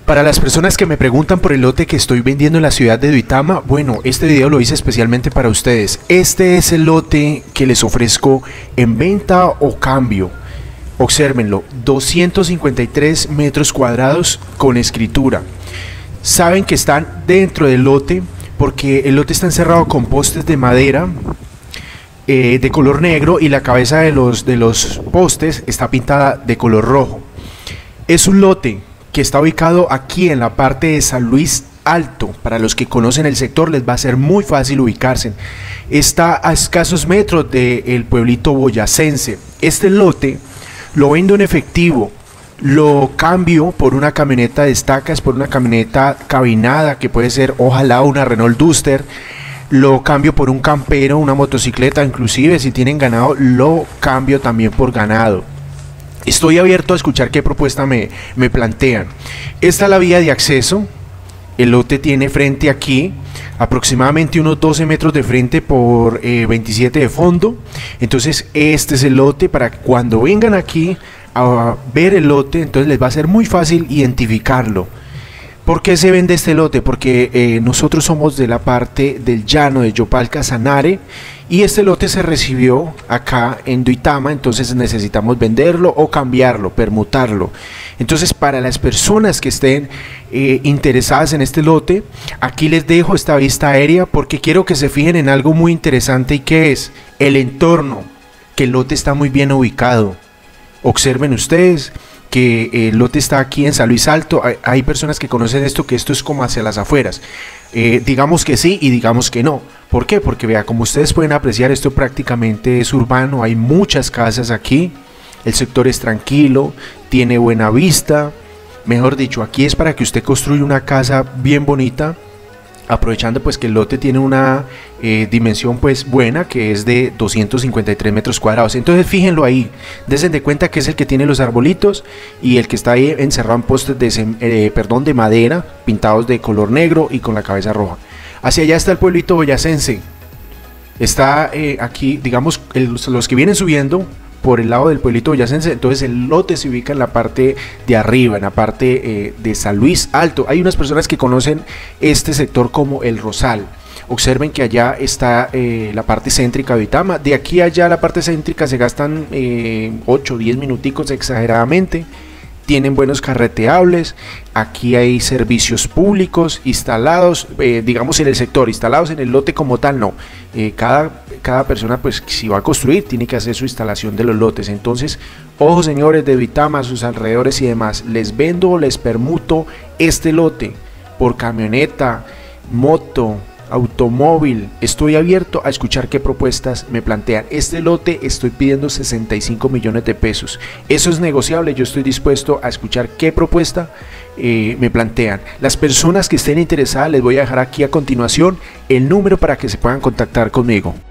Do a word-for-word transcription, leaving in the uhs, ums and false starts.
Para las personas que me preguntan por el lote que estoy vendiendo en la ciudad de Duitama, bueno, este video lo hice especialmente para ustedes. Este es el lote que les ofrezco en venta o cambio. Obsérvenlo, doscientos cincuenta y tres metros cuadrados con escritura. Saben que están dentro del lote porque el lote está encerrado con postes de madera eh, de color negro y la cabeza de los, de los postes está pintada de color rojo. Es un lote que está ubicado aquí en la parte de San Luis Alto. Para los que conocen el sector les va a ser muy fácil ubicarse. Está a escasos metros del pueblito boyacense. Este lote lo vendo en efectivo, lo cambio por una camioneta de estacas, por una camioneta cabinada que puede ser ojalá una Renault Duster, lo cambio por un campero, una motocicleta, inclusive si tienen ganado lo cambio también por ganado. Estoy abierto a escuchar qué propuesta me, me plantean. Esta es la vía de acceso. El lote tiene frente aquí aproximadamente unos doce metros de frente por eh, veintisiete de fondo. Entonces este es el lote para que cuando vengan aquí a ver el lote, entonces les va a ser muy fácil identificarlo. ¿Por qué se vende este lote? Porque eh, nosotros somos de la parte del llano de Yopal Casanare y este lote se recibió acá en Duitama, entonces necesitamos venderlo o cambiarlo, permutarlo. Entonces para las personas que estén eh, interesadas en este lote, aquí les dejo esta vista aérea porque quiero que se fijen en algo muy interesante y que es el entorno, que el lote está muy bien ubicado. Observen ustedes que el lote está aquí en San Luis Alto. Hay, hay personas que conocen esto, que esto es como hacia las afueras. Eh, digamos que sí y digamos que no. ¿Por qué? Porque vea, como ustedes pueden apreciar, esto prácticamente es urbano, hay muchas casas aquí, el sector es tranquilo, tiene buena vista, mejor dicho, aquí es para que usted construya una casa bien bonita, aprovechando pues que el lote tiene una eh, dimensión pues buena, que es de doscientos cincuenta y tres metros cuadrados. Entonces fíjenlo ahí, desen de cuenta que es el que tiene los arbolitos y el que está ahí encerrado en postes de, eh, perdón, de madera pintados de color negro y con la cabeza roja. Hacia allá está el pueblito boyacense. Está eh, aquí, digamos, el, los que vienen subiendo por el lado del pueblito boyacense, entonces el lote se ubica en la parte de arriba, en la parte eh, de San Luis Alto. Hay unas personas que conocen este sector como el Rosal. Observen que allá está eh, la parte céntrica de Duitama. De aquí a allá la parte céntrica se gastan eh, ocho o diez minuticos exageradamente. Tienen buenos carreteables, aquí hay servicios públicos instalados, eh, digamos en el sector, instalados en el lote como tal, no. Eh, cada, cada persona, pues si va a construir, tiene que hacer su instalación de los lotes. Entonces, ojo señores de Duitama, sus alrededores y demás, les vendo, les permuto este lote por camioneta, moto, automóvil. Estoy abierto a escuchar qué propuestas me plantean. Este lote estoy pidiendo sesenta y cinco millones de pesos. Eso es negociable, yo estoy dispuesto a escuchar qué propuesta eh, me plantean. Las personas que estén interesadas les voy a dejar aquí a continuación el número para que se puedan contactar conmigo.